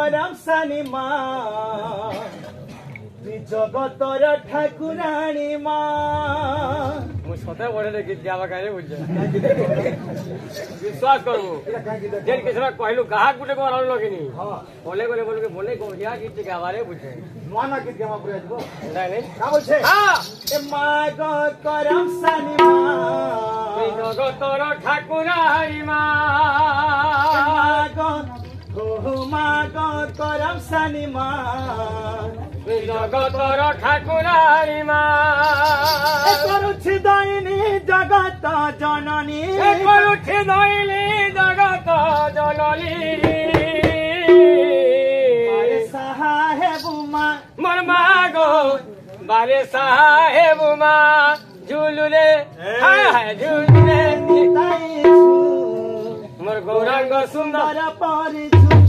करम सानी माँ जगतर ठाकुराणी माँ सते बड़े गीत गावा काहे बुझे विश्वास करबो जेन केसरा कहलु गाहक गुटे को आलो लगिनी हां बोले को या गीत गावा रे बुझे नवाना गीत गावा पुरा जबो नहीं का बोलछे हां ए माग करम सानी माँ जगतर ठाकुराणी माँ माग करम सानी माँ जगतर ठाकुराणी माँ करुछि दयनी जगत जननी करुछि दयनी जगत जननी बारे साहेब माँ मोर मागो बारे साहेब माँ झुलुले हाय झुलुले मोर गौरांग सुंदर पारी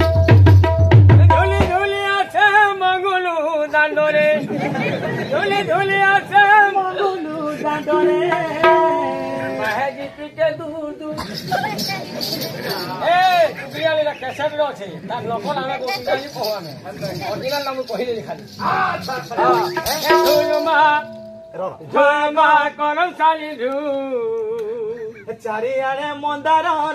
झुली झुली আছে মঙ্গলু দান্ডরে ঝুলি ঝুলি আছে মঙ্গলু দান্ডরে মাহেজি পিকে দূর দূর এ বিয়ালি লা কেসেট আছে তার লোকল আমি গোবিন্দাজি পহামে অরিজিনাল নাম কইলে খালি আচ্ছা ঝুলমা করম সালি ঝু চারিয়াড়ে মন্দারর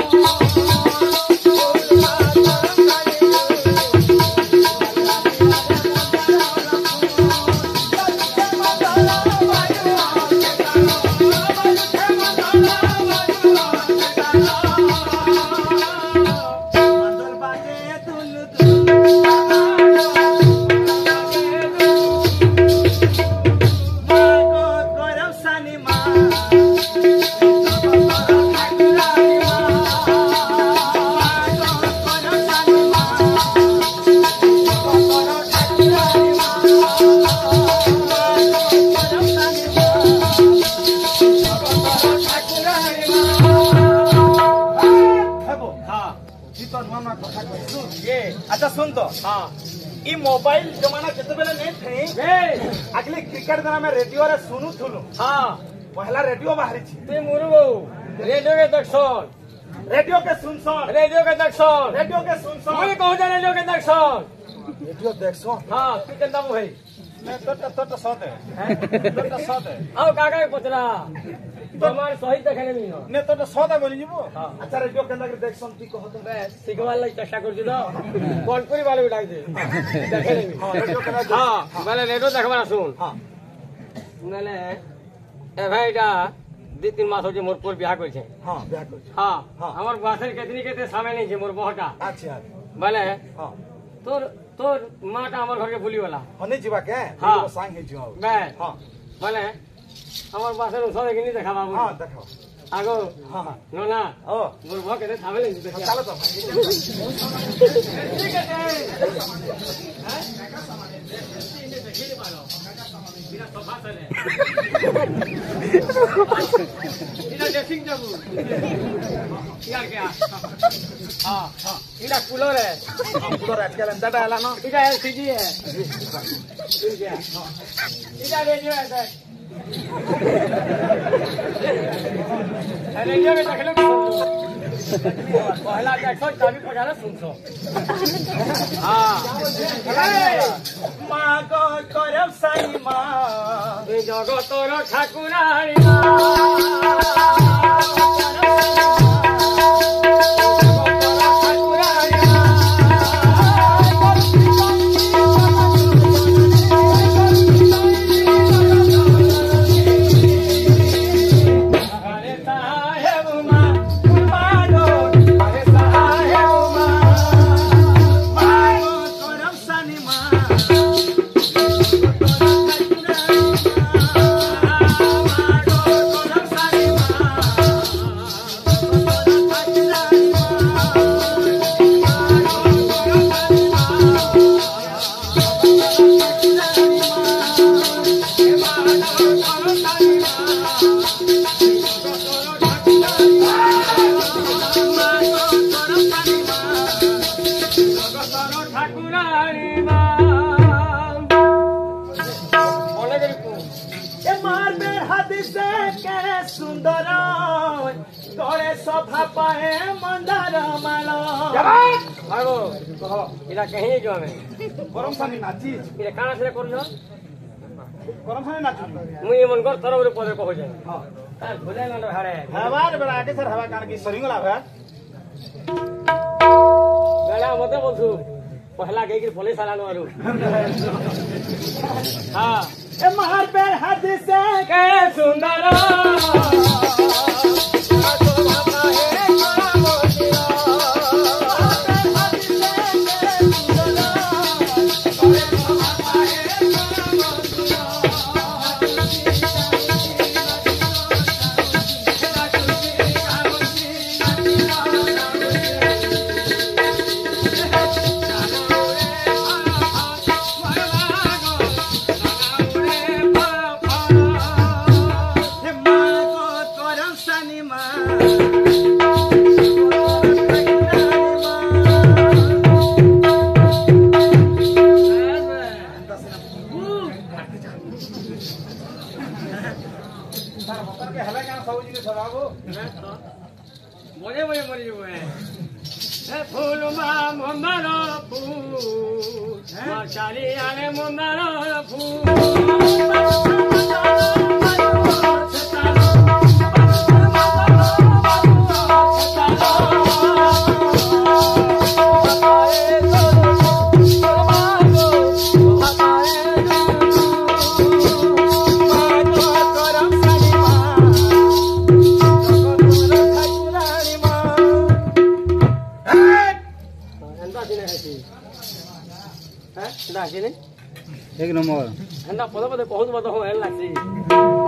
अच्छा सुन तो हाँ ई मोबाइल जमाना जिते बेले नहीं थे अगले क्रिकेट दिना में रेडियो रे सुनु थुलु हाँ पहला रेडियो बाहरी छी ते मुरुगो रेडियो के दक्षण रेडियो के सुनसन रेडियो के दक्षण रेडियो के सुनसन मुझे कहू जा रेडियो के दक्षण रेडियो देखसो हाँ तू केंदा मु है मैं तो सत है तो सत है आओ काका के पचरा तुम्हारे सही देखे नहीं हो ने तो सत है बोली जीवो अच्छा रेडियो के अंदर देखसन की कहत बस सिखवा लाई चेष्टा कर दी तो कोनपुरी वाले उठाई दे देखे नहीं हां रेडियो के अंदर हां माने रेडियो देखबा सुन हां माने ए भाईटा 2-3 मास हो जे मोर पर बियाह करछे हां बियाह करछे हां हमर बासर केतनी केते समय नहीं छे मोर बहटा अच्छा माने हां तोर माटा हमर घर के भूली वाला हने जीवा के हां संग हे जीवा बस हां माने हमर बासर सब के नहीं देखा बाबू हां देखो आगो हां नोना ओ मोर भ के थामे ले देखा चलो तो ठीक है हैं बिना सोफा चले इना ड्रेसिंग जाबू यार क्या हां इना कूलर है कूलर आजकल अंदर डाला ना इना एलसीडी है ठीक है इना रेडियो है सर रेडियो में देख लो पहला जैक्सन चाबी पजाना सुनसो हां मां गो करम साई मां जगतर ठाकुराणी मां सुंदर गणेश सभा पाए मंदार माला भागो कह इला कहीं जो हमें गरम सानी नाची इला काना से करनो गरम सानी नाची मुई मन कर तरफ रे पदे कहो जाय हां तार भले न हारे हवार बड़ा आगे सर हवा कान की सरिंगला भा गला मते बोलछु पहला गई के पुलिस वाला नो आलू हां ए मार पैर हाथ से के सुंदर बोले बोले बोले बोले फूल मंदार फूल चाली आने मंदार फूल एक नंबर पद पद कहूँ मत हो लागसी